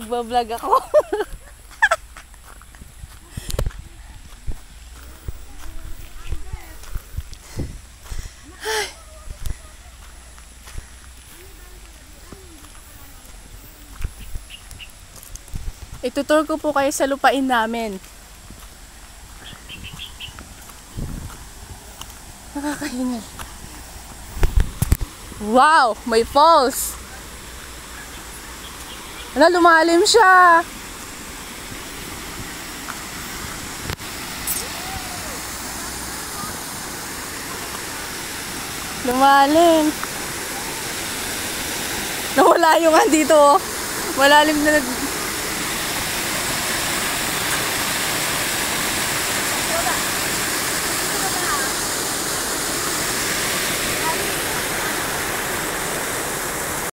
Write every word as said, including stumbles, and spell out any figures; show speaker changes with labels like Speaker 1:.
Speaker 1: Nagbablog ako. Itutur ko po kayo sa lupain namin. Nakakahingal. Wow! May falls! Ano, lumalim siya! Lumalim! Nawala yung andito. Malalim na